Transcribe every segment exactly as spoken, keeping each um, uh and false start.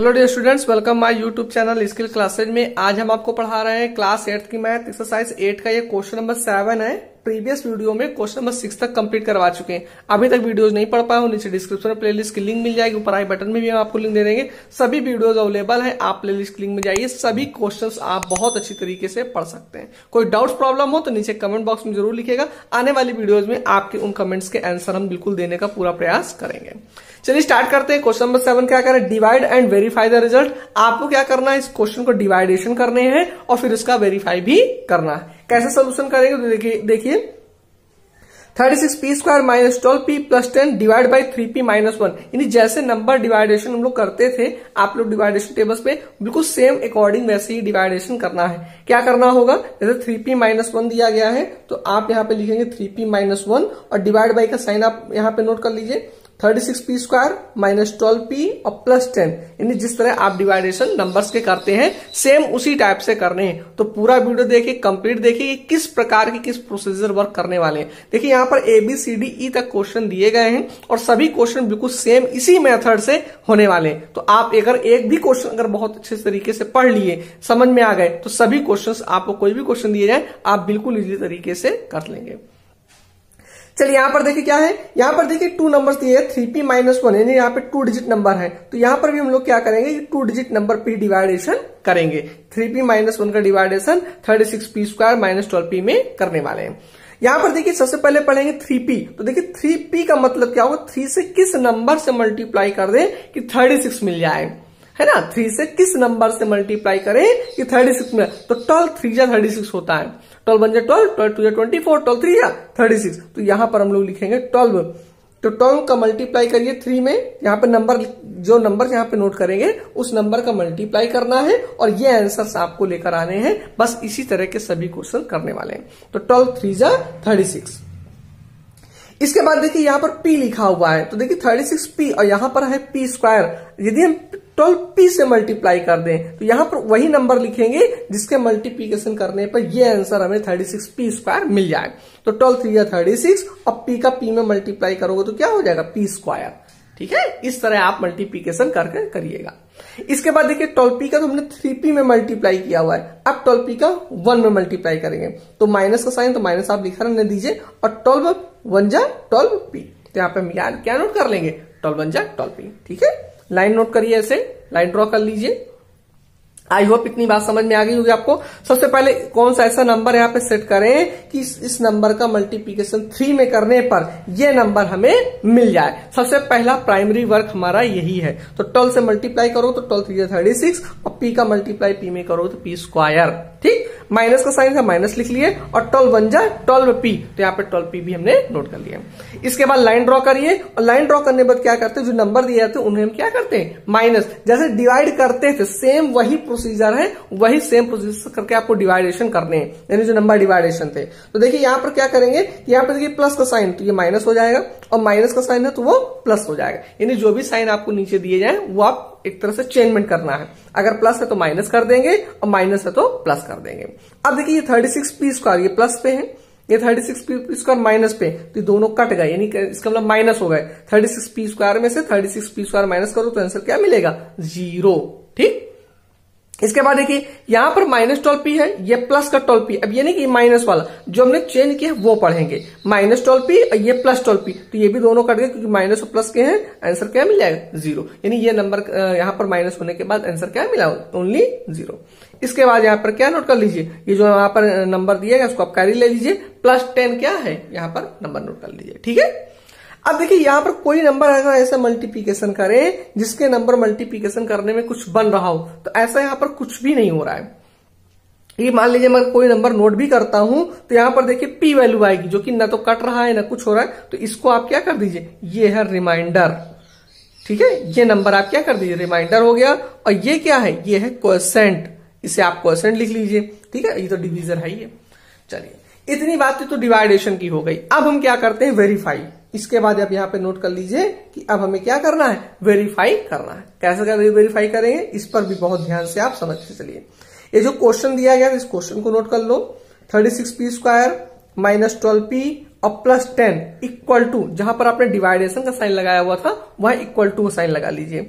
Hello dear students, welcome my YouTube channel skill classes में। आज हम आपको पढ़ा रहे हैं क्लास एट्थ की मैथ एक्सरसाइज एट का ये क्वेश्चन नंबर सेवन है। प्रीवियस वीडियो में क्वेश्चन नंबर सिक्स तक कंप्लीट करवा चुके हैं। अभी तक वीडियोस नहीं पढ़ पाए हो, नीचे डिस्क्रिप्शन में प्लेलिस्ट की लिंक मिल जाएगी, ऊपर आई बटन में भी हम आपको लिंक दे देंगे। सभी वीडियोस अवेलेबल है, आप प्लेलिस्ट की लिंक में जाइए, सभी क्वेश्चंस आप बहुत अच्छी तरीके से पढ़ सकते हैं। कोई डाउट्स प्रॉब्लम हो तो नीचे कमेंट बॉक्स में जरूर लिखेगा। आने वाली वीडियोज में आपके उन कमेंट्स के आंसर हम बिल्कुल देने का पूरा प्रयास करेंगे। चलिए स्टार्ट करते हैं। क्वेश्चन नंबर सेवन क्या करें, divide and verify the result. आपको क्या करना है, इस क्वेश्चन को डिवाइडेशन करने हैं और फिर इसका वेरीफाई भी करना है। कैसे सोल्यूशन करेंगे तो देखिए देखिए thirty six P square minus twelve P plus ten divide by three P minus one. यानी जैसे नंबर डिवाइडेशन हम लोग करते थे, आप लोग डिवाइडेशन टेबल्स पे बिल्कुल सेम अकॉर्डिंग वैसे ही डिवाइडेशन करना है। क्या करना होगा, जैसे थ्री पी माइनस वन दिया गया है तो आप यहाँ पे लिखेंगे थ्री पी माइनस वन और डिवाइड बाई का साइन आप यहाँ पे नोट कर लीजिए। Thirty six P square minus twelve P और प्लस टेन। यानी जिस तरह आप डिवाइडेशन नंबर्स के करते हैं सेम उसी टाइप से करने हैं। तो पूरा वीडियो देखिए, कंप्लीट देखिए कि किस प्रकार की किस प्रोसीजर वर्क करने वाले हैं। देखिए यहाँ पर A B C D E तक क्वेश्चन दिए गए हैं और सभी क्वेश्चन बिल्कुल सेम इसी मेथड से होने वाले हैं। तो आप अगर एक भी क्वेश्चन अगर बहुत अच्छे तरीके से पढ़ लिए, समझ में आ गए, तो सभी क्वेश्चन आपको कोई भी क्वेश्चन दिए जाए आप बिल्कुल इजी तरीके से कर लेंगे। चलिए यहाँ पर देखिए क्या है, यहाँ पर देखिए टू नंबर्स दिए हैं, थ्री पी माइनस वन, यानी यहाँ पे टू डिजिट नंबर है। तो यहाँ पर भी हम लोग क्या करेंगे, टू डिजिट नंबर पे डिवाइडेशन करेंगे। थ्री पी माइनस वन का division thirty six P square minus twelve P में करने वाले हैं। यहाँ पर देखिए सबसे पहले पढ़ेंगे थ्री पी। तो देखिए थ्री पी का मतलब क्या होगा, थ्री से किस नंबर से मल्टीप्लाई कर दें कि थर्टी सिक्स मिल जाए, है ना। थ्री से किस नंबर से मल्टीप्लाई करें कि थर्टी सिक्स मिले। तो ट्वेल्व थ्री जा थर्टी सिक्स होता है, ट्वेल्व वन जा ट्वेल्व, ट्वेल्व टू जा ट्वेंटी फोर, ट्वेल्व थ्री जा थर्टी सिक्स। तो यहां पर हम लोग लिखेंगे ट्वेल्व। तो ट्वेल्व का मल्टीप्लाई करिए थ्री में, यहाँ पे नंबर जो नंबर यहाँ पे नोट करेंगे उस नंबर का मल्टीप्लाई करना है और ये आंसर्स आपको लेकर आने हैं। बस इसी तरह के सभी क्वेश्चन करने वाले हैं। तो ट्वेल्व थ्री जा थर्टी सिक्स। इसके बाद देखिए यहाँ पर P लिखा हुआ है, तो देखिए थर्टी सिक्स पी और यहाँ पर है P स्क्वायर। यदि हम ट्वेल्व पी से मल्टीप्लाई कर दें तो यहाँ पर वही नंबर लिखेंगे जिसके मल्टीप्लीकेशन करने पर ये आंसर हमें थर्टी सिक्स पी स्क्वायर मिल जाए। तो ट्वेल्व थ्री या थर्टी सिक्स और P का P में मल्टीप्लाई करोगे तो क्या हो जाएगा, P स्क्वायर। ठीक है, इस तरह आप मल्टीप्लीकेशन करके करिएगा। इसके बाद देखिए ट्वेल्व पी का तो हमने थ्री पी में मल्टीप्लाई किया हुआ है, अब ट्वेल्व पी का वन में मल्टीप्लाई करेंगे। तो माइनस का साइन, तो माइनस आप लिखा रहने दीजिए और ट्वेल्व वन जा ट्वेल्व पी। तो यहाँ पे हम याद क्या नोट कर लेंगे, ट्वेल्व वन जा ट्वेल्व पी। ठीक है, लाइन नोट करिए, ऐसे लाइन ड्रॉ कर लीजिए। आई होप इतनी बात समझ में आ गई होगी आपको। सबसे पहले कौन सा ऐसा नंबर यहाँ पे सेट करें कि इस, इस नंबर का मल्टीप्लिकेशन थ्री में करने पर ये नंबर हमें मिल जाए। सबसे पहला प्राइमरी वर्क हमारा यही है। तो ट्वेल्व से मल्टीप्लाई करो तो ट्वेल्व थ्री थर्टी सिक्स और पी का मल्टीप्लाई पी में करो तो पी स्क्वायर। ठीक, माइनस का साइन था, माइनस लिख लिए और ट्वेल्व वन जा ट्वेल्व पी। तो यहाँ पे ट्वेल्व पी भी हमने नोट कर लिया। इसके बाद लाइन ड्रॉ करिए और लाइन ड्रॉ करने के बाद क्या करते हैं, जो नंबर दिए जाते हैं उन्हें हम क्या करते हैं, माइनस। जैसे डिवाइड करते थे सेम वही प्रोसीजर है, वही सेम प्रोसीजर करके आपको डिवाइडेशन करने हैं, यानी जो नंबर डिवाइडेशन थे। तो देखिए यहाँ पर क्या करेंगे, यहाँ पर देखिए प्लस का साइन, तो ये माइनस हो जाएगा और माइनस का साइन है तो वो प्लस हो जाएगा। यानी जो भी साइन आपको नीचे दिए जाए वो आप एक तरह से चेंजमेंट करना है। अगर प्लस है तो माइनस कर देंगे और माइनस है तो प्लस कर देंगे। अब देखिए ये थर्टी सिक्स पी स्क्वायर ये प्लस पे है, ये thirty six P square minus पे, तो दोनों कट गए, यानी इसका मतलब माइनस हो गए। थर्टी सिक्स पी स्क्वायर में से thirty six P square minus करो तो आंसर क्या मिलेगा, जीरो। ठीक, इसके बाद देखिए यहाँ पर माइनस ट्वेल्व पी है, ये प्लस का ट्वेल्व पी। अब ये नहीं कि माइनस वाला जो हमने चेंज किया वो पढ़ेंगे, माइनस ट्वेल्व पी और ये प्लस ट्वेल्व पी। तो ये भी दोनों कट गए क्योंकि माइनस और प्लस के हैं, आंसर क्या मिल जाएगा, जीरो। यानी ये नंबर यहाँ पर माइनस होने के बाद आंसर क्या मिला, ओनली जीरो। इसके बाद यहाँ पर क्या नोट कर लीजिए, ये जो यहाँ पर नंबर दिएगा उसको आप कैरी ले लीजिए, प्लस टेन क्या है यहाँ पर नंबर नोट कर लीजिए। ठीक है, अब देखिए यहाँ पर कोई नंबर अगर ऐसा मल्टीप्लिकेशन करे जिसके नंबर मल्टीप्लिकेशन करने में कुछ बन रहा हो, तो ऐसा यहाँ पर कुछ भी नहीं हो रहा है। ये मान लीजिए मैं कोई नंबर नोट भी करता हूं तो यहाँ पर देखिए पी वैल्यू आएगी जो कि ना तो कट रहा है ना कुछ हो रहा है। तो इसको आप क्या कर दीजिए, ये है रिमाइंडर। ठीक है, ये नंबर आप क्या कर दीजिए, रिमाइंडर हो गया। और ये क्या है, ये है क्वोशेंट, इसे आप क्वोशेंट लिख लीजिए। ठीक है, ये तो डिवीजन है ही है। चलिए इतनी बात तो डिवाइडेशन की हो गई। अब हम क्या करते हैं, वेरीफाई। इसके बाद आप यहाँ पे नोट कर लीजिए कि अब हमें क्या करना है, वेरीफाई करना है। कैसे कर वेरीफाई करेंगे, इस पर भी बहुत ध्यान से आप समझते चलिए। ये जो क्वेश्चन दिया गया इस क्वेश्चन को नोट कर लो, thirty six P square minus twelve P और प्लस टेन इक्वल टू, जहां पर आपने डिवाइडेशन का साइन लगाया हुआ था वहां इक्वल टू साइन लगा लीजिए।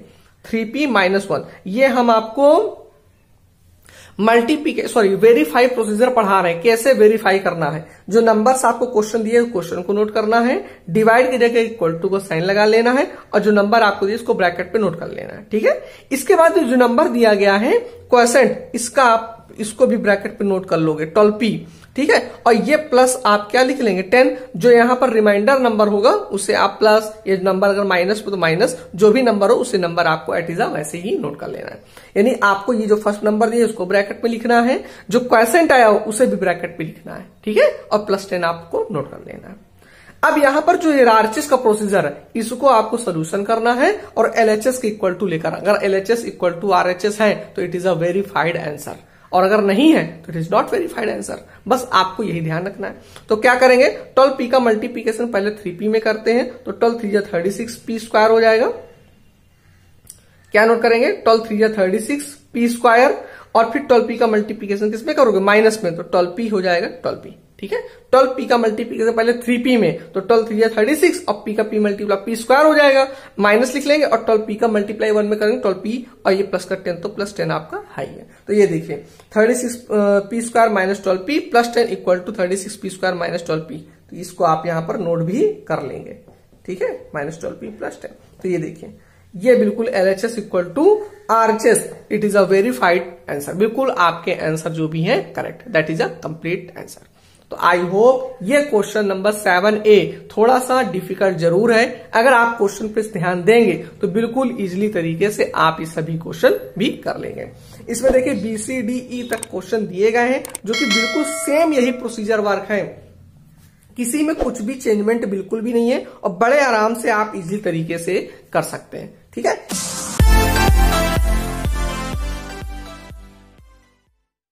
थ्री पी माइनस वन, ये हम आपको मल्टीप्लिकेशन सॉरी वेरीफाई प्रोसीजर पढ़ा रहे हैं, कैसे वेरीफाई करना है। जो नंबर्स आपको क्वेश्चन दिए क्वेश्चन को नोट करना है, डिवाइड की जगह इक्वल टू को साइन लगा लेना है, और जो नंबर आपको दिए इसको ब्रैकेट पे नोट कर लेना है, ठीक है। इसके बाद जो नंबर दिया गया है क्वोशेंट, इसका आप इसको भी ब्रैकेट पे नोट कर लोगे, ट्वेल्व पी, ठीक है। और ये प्लस आप क्या लिख लेंगे टेन, जो यहां पर रिमाइंडर नंबर होगा उसे आप प्लस, ये नंबर अगर माइनस पे तो माइनस, जो भी नंबर हो उसे नंबर आपको एट इज आ वैसे ही नोट कर लेना है। यानी आपको ये जो फर्स्ट नंबर दिए उसको ब्रैकेट में लिखना है, जो क्वोशेंट आया हो उसे भी ब्रैकेट में लिखना है, ठीक है, और प्लस टेन आपको नोट कर लेना है। अब यहां पर जो आरएचएस का प्रोसीजर है इसको आपको सोल्यूशन करना है, और एलएचएस के इक्वल टू लेकर, अगर एलएचएस इक्वल टू आरएचएस है तो it is a verified answer, और अगर नहीं है तो it is not verified answer. बस आपको यही ध्यान रखना है। तो क्या करेंगे, ट्वेल्व पी का मल्टीप्लीकेशन पहले थ्री पी में करते हैं, तो ट्वेल्व थ्री या थर्टी सिक्स पी स्क्वायर हो जाएगा। क्या नोट करेंगे, ट्वेल्व थ्री या थर्टी सिक्स पी स्क्वायर, और फिर ट्वेल्व पी का मल्टीप्लीकेशन किसमें करोगे, माइनस में, तो ट्वेल्व पी हो जाएगा ट्वेल्व पी, ठीक है। ट्वेल्व पी का मल्टीप्लीकेशन पहले थ्री पी में, तो ट्वेल्व थ्री या थर्टी सिक्स, और पी का पी मल्टीप्लाई पी स्क्वायर हो जाएगा, माइनस लिख लेंगे, और ट्वेल्व पी का मल्टीप्लाई वन में करेंगे ट्वेल्व पी, और ये प्लस का टेन, तो प्लस टेन आपका हाई है। तो ये देखिए thirty six P square minus twelve P plus ten equal to thirty six P square minus twelve P, तो इसको आप यहां पर नोट भी कर लेंगे, ठीक है, minus twelve P plus ten. तो ये देखिए ये बिल्कुल LHS equal to RHS, it is a verified answer, बिल्कुल आपके आंसर जो भी है correct, that is a complete answer. तो आई होप ये क्वेश्चन नंबर सेवन ए थोड़ा सा डिफिकल्ट जरूर है, अगर आप क्वेश्चन पे ध्यान देंगे तो बिल्कुल इजीली तरीके से आप ये सभी क्वेश्चन भी कर लेंगे। इसमें देखिए बी सी डी ई तक क्वेश्चन दिए गए हैं, जो कि बिल्कुल सेम यही प्रोसीजर वर्क है, किसी में कुछ भी चेंजमेंट बिल्कुल भी नहीं है, और बड़े आराम से आप इजीली तरीके से कर सकते हैं, ठीक है।